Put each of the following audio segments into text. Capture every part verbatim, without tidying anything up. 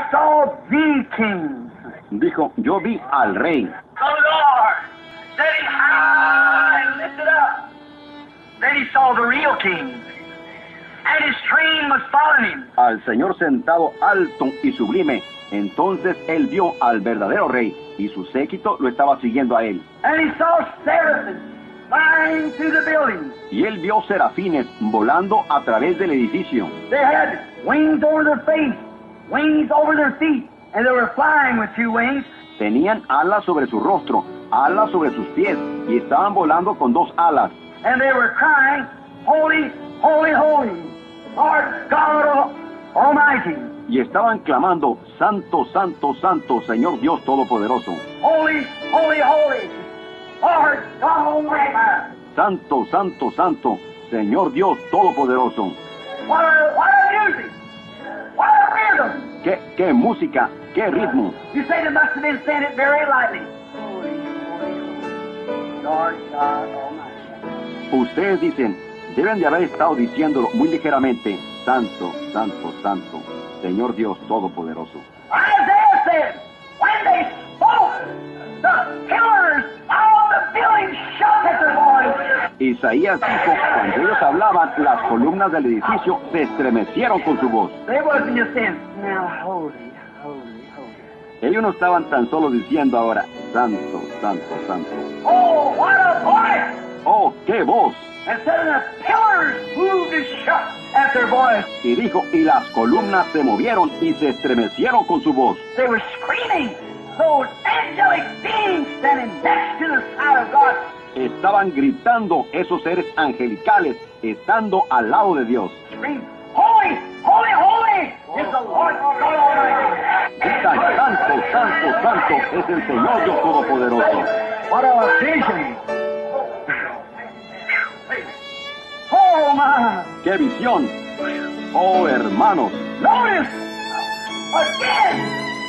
saw the King. Dijo, yo vi al Rey. The Lord, sitting high and lifted up. Then he saw the real King, and his train was following him. Al Señor sentado alto y sublime. Entonces él vio al verdadero Rey, y su séquito lo estaba siguiendo a él. And he saw seraphim flying through the building. Y él vio serafines volando a través del edificio. They had wings over their face, wings over their feet, and they were flying with two wings. Tenían alas sobre su rostro, alas sobre sus pies, y estaban volando con dos alas. And they were crying, Holy, holy, holy, Lord God Almighty. Y estaban clamando, Santo, Santo, Santo, Señor Dios Todopoderoso. Holy, holy, holy, Lord God Almighty. Santo, Santo, Santo, Señor Dios Todopoderoso. What a, what a music! What a rhythm! ¿Qué, qué música, qué ritmo? You say they must have been saying it very lightly. Holy, holy, holy, Lord God Almighty. Ustedes dicen, deben de haber estado diciéndolo muy ligeramente, Santo, Santo, Santo, Señor Dios Todopoderoso. Isaiah said, when they spoke, the pillars of the building shook at their voice. Isaías dijo, cuando ellos hablaban, las columnas del edificio se estremecieron con su voz. They wasn't just saying, now holy, holy, holy. Ellos no estaban tan solo diciendo ahora, Santo, Santo, Santo. Oh, what a voice! ¡Oh, qué voz! And said, the pillars moved and shook at their voice. Y dijo, y las columnas se movieron y se estremecieron con su voz. They were screaming, those angelic beings standing next to the side of God. Estaban gritando esos seres angelicales, estando al lado de Dios. Scream, holy, holy, holy is the Lord God Almighty. Gritan, Santo, Santo, Santo es el Señor Dios Todopoderoso. What a vision! Oh, my! ¡Qué visión! ¡Oh, hermanos! Notice, again,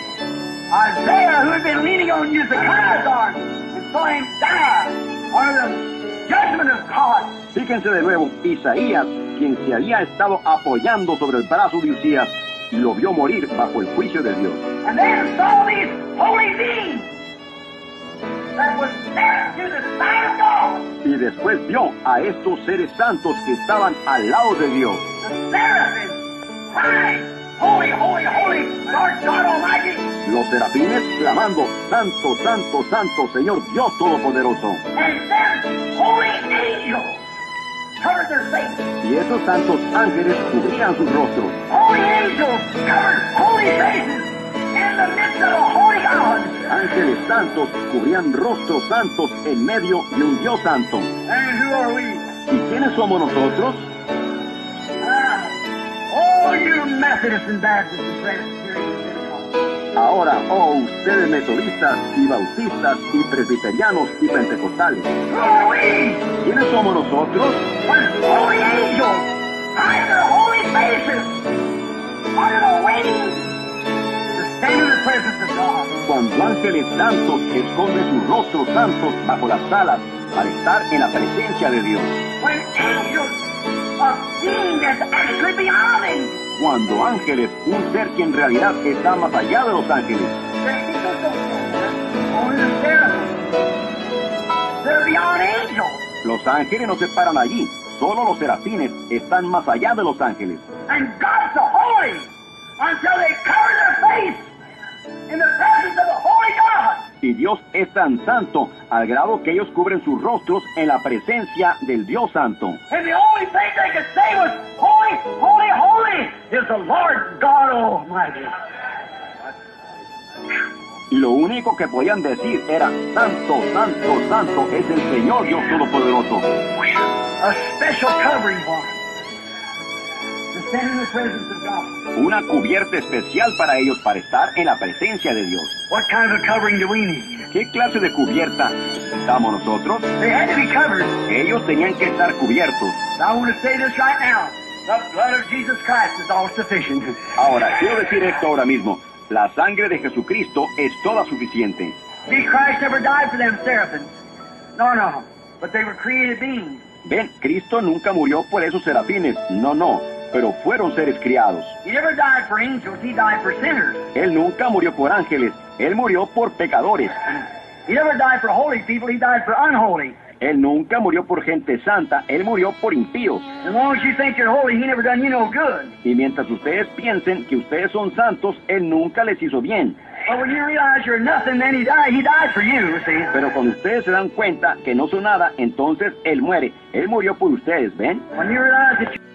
Isaiah, who had been leaning on Uzziah's arm, and saw him die under the judgment of God. Fíjense de nuevo, Isaías, quien se había estado apoyando sobre el brazo de Usías, lo vio morir bajo el juicio de Dios. And then saw these holy beings that was next to the side of God. Y después vio a estos seres santos que estaban al lado de Dios. The seraphim crying, holy, holy, holy, Lord God Almighty. Los serafines clamando, Santo, Santo, Santo, Señor Dios Todopoderoso. And then holy angels covered their faces. Y esos santos ángeles cubrían sus rostros. Holy angels covered holy faces in the midst of a holy God. Ángeles santos cubrían rostros santos en medio de un Dios santo. And who are we? ¿Y quiénes somos nosotros? Ah, oh, you Methodists and Baptists and Presbyterians and Pentecostals. Ahora, oh, ustedes metodistas y bautistas y presbiterianos y pentecostales. Who are we? ¿Quiénes somos nosotros? When holy angels hide their holy faces under the wings to stand in the presence of God. Cuando ángeles santos esconden sus rostros santos bajo las alas para estar en la presencia de Dios. When angels are being that's actually beyond angels. Cuando ángeles, un ser que en realidad está más allá de los ángeles. The angels don't stand there. Only the seraphim. They're beyond angels. Los ángeles no se paran allí, solo los serafines están más allá de los ángeles. And God's so holy until they cover their face in the presence of the holy God. Y Dios es tan santo al grado que ellos cubren sus rostros en la presencia del Dios santo. And the only thing they could say was, holy, holy, holy is the Lord God Almighty. Y lo único que podían decir era, Santo, Santo, Santo es el Señor Dios Todopoderoso. A special covering for them to stand in the presence of God. Una cubierta especial para ellos para estar en la presencia de Dios. What kind of a covering do we need? ¿Qué clase de cubierta necesitamos nosotros? They had to be covered. Ellos tenían que estar cubiertos. I want to say this right now. The blood of Jesus Christ is all sufficient. Ahora, quiero decir esto ahora mismo. La sangre de Jesucristo es toda suficiente. See, Christ never died for them seraphims. No, no. But they were created beings. Ven, Cristo nunca murió por esos serafines. No, no. pero fueron seres criados. He never died for angels, he died for sinners. Él nunca murió por ángeles, él murió por pecadores. He never died for holy people, he died for unholy. Él nunca murió por gente santa, él murió por impíos. As long as you think you're holy, he never done you no good. Y mientras ustedes piensen que ustedes son santos, él nunca les hizo bien. But when you realize you're nothing, then he died. He died for you, see. Pero cuando ustedes se dan cuenta que no son nada, entonces él muere. Él murió por ustedes, ¿ven? When you realize that you